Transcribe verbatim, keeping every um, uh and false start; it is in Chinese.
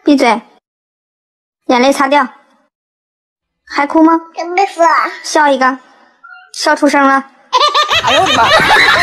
闭嘴，眼泪擦掉。还哭吗？ 真没事。 笑一个，笑出声了。 哎呦我的妈！